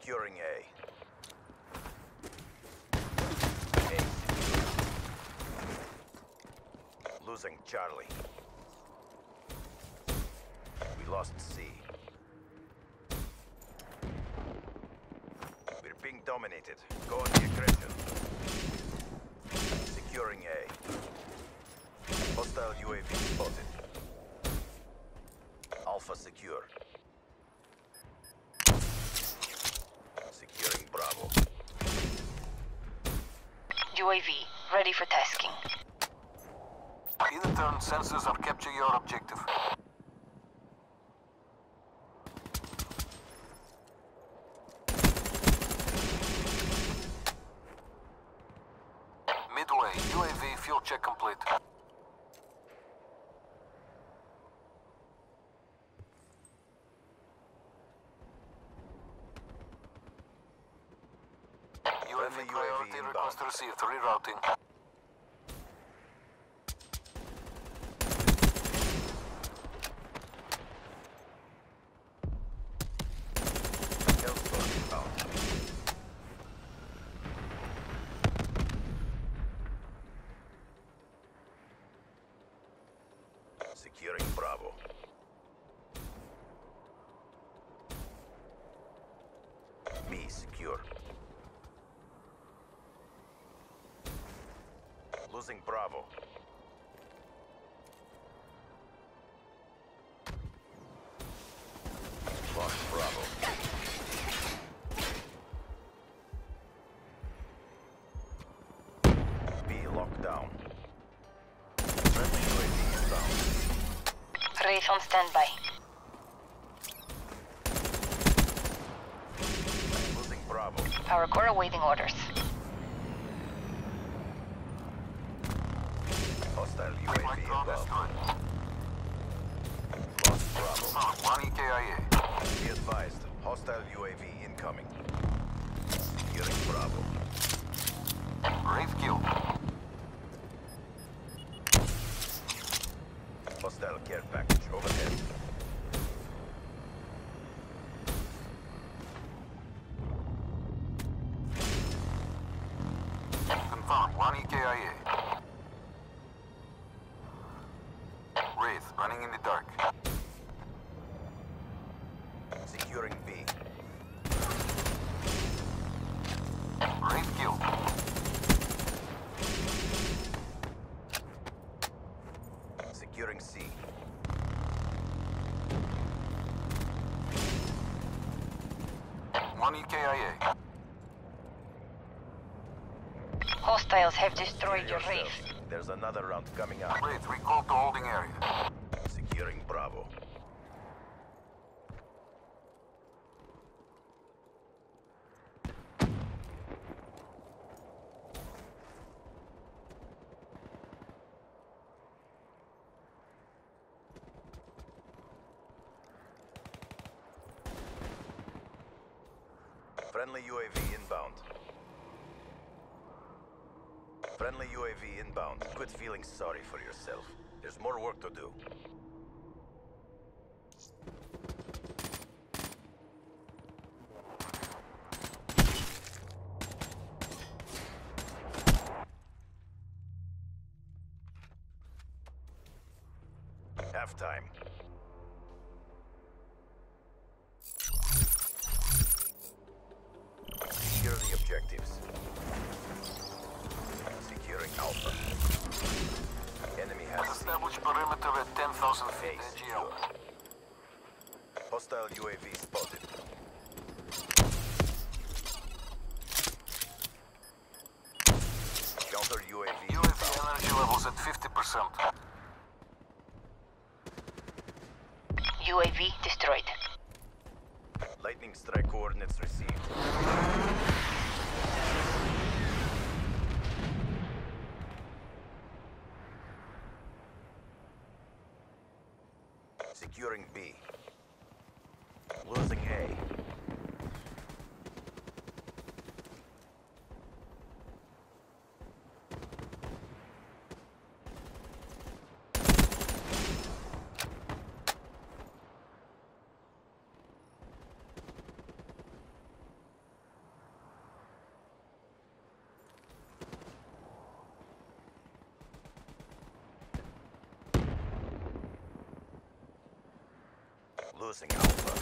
Securing A. Losing Charlie. We lost C. We're being dominated. Go on the aggression. Securing A. Hostile UAV spotted. Alpha secure. Securing Bravo. UAV, ready for tasking. In turn, sensors are capture your objective. Midway, UAV fuel check complete. UAV priority request received. Rerouting. Securing Bravo. B secure. Losing Bravo. Lost Bravo. B locked down. Friendly UAV inbound. Wraith on standby. Losing Bravo. Power core awaiting orders. Hostile UAV inbound. Lost Bravo. One EKIA. Be advised, hostile UAV incoming. Securing Bravo. Wraith killed. Hostile care package overhead. Confirmed. One EKIA. Wraith running in the dark. Securing B. Wraith killed. Securing C. One EKIA. Hostiles have destroyed Secure your yourself. Wraith. There's another round coming up. Wraith recalled to holding area. Securing Bravo. Friendly UAV inbound. Friendly UAV inbound. Quit feeling sorry for yourself. There's more work to do. Halftime. Secure the objectives. Securing Alpha. Enemy has C. Establish perimeter at 10,000 feet. A AGL. secure. Hostile UAV spotted. Counter UAV. UAV energy levels at 50%. UAV destroyed. Lightning strike coordinates received. Securing B. Losing A. Losing Alpha.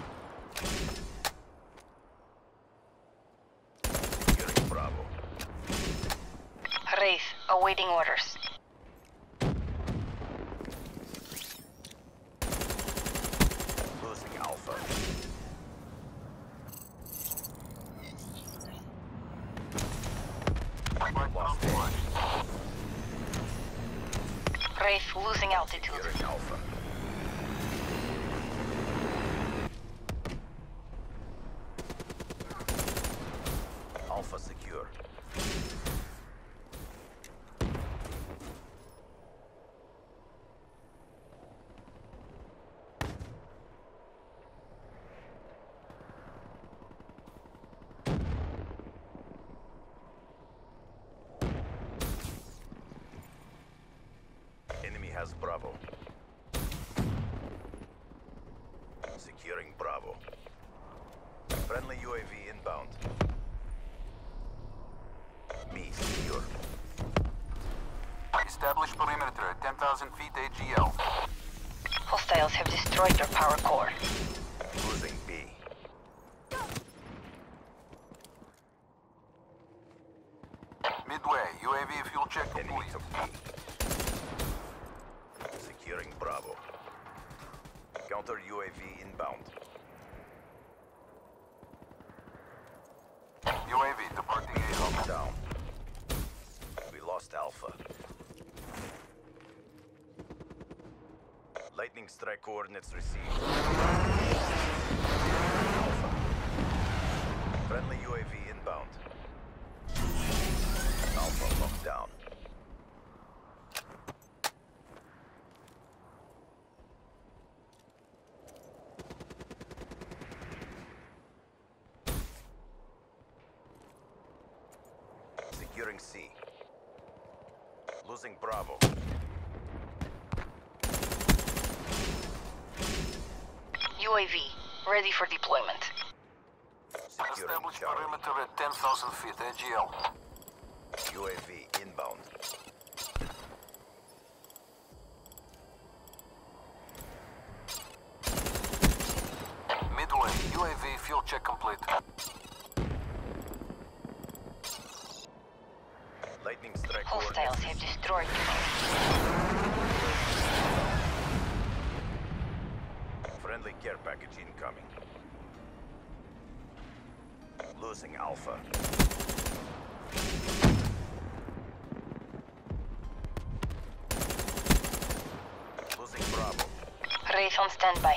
Securing Bravo. Wraith, awaiting orders. Losing Alpha. Lost A. Wraith, losing altitude. Securing Alpha. Alpha secure. Enemy has Bravo. Securing Bravo. Friendly UAV inbound. Me secure. Establish perimeter at 10,000 feet AGL. Hostiles have destroyed their power core. Losing B. Midway, UAV fuel check Enemy complete. took B. Securing Bravo. Counter UAV inbound. UAV departing AO. Down. We lost Alpha. Lightning strike coordinates received. Alpha. Friendly UAV inbound. Alpha locked down. Securing C. Losing Bravo. UAV, ready for deployment. Securing Establish Charlie. perimeter at 10,000 feet AGL. UAV inbound. Midway, UAV fuel check complete. Lightning strike Hostiles coordinates have received. destroyed Friendly care package incoming. Losing Alpha. Losing Bravo. Wraith on standby.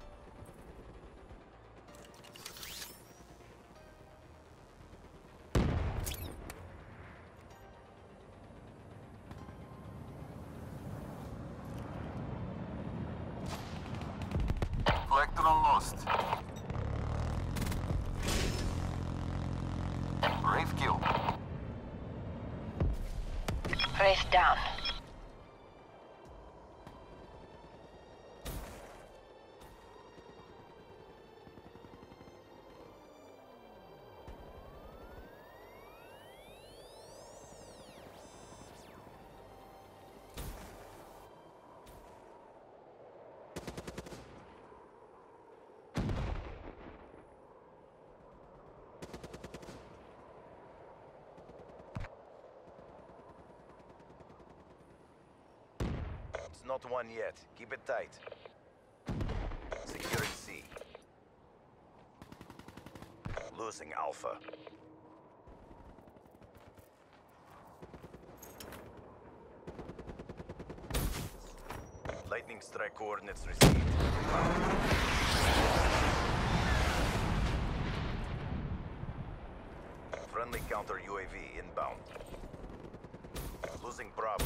Electron lost. Wraith kill. Wraith down. It's not one yet. Keep it tight. Securing C. Losing Alpha. Lightning strike coordinates received. Friendly counter UAV inbound. Losing Bravo.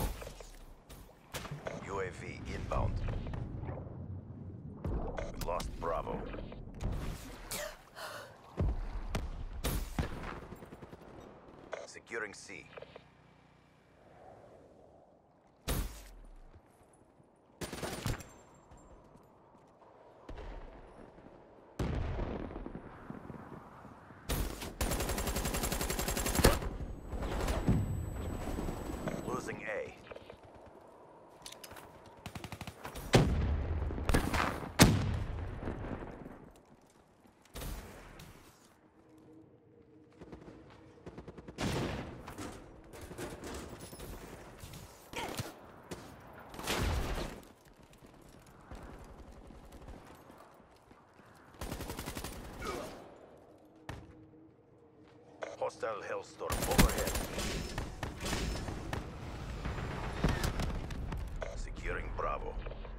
UAV inbound. We lost Bravo. Securing C. Losing A. Hostile Hellstorm overhead. Securing Bravo.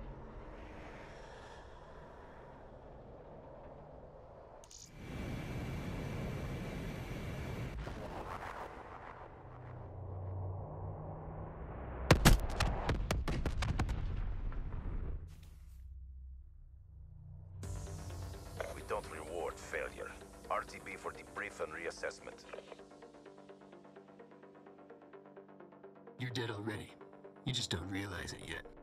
We don't reward failure. RTB for debrief and reassessment. You're dead already. You just don't realize it yet.